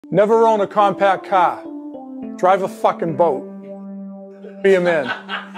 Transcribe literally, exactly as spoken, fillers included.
Never own a compact car. Drive a fucking boat. Be a man.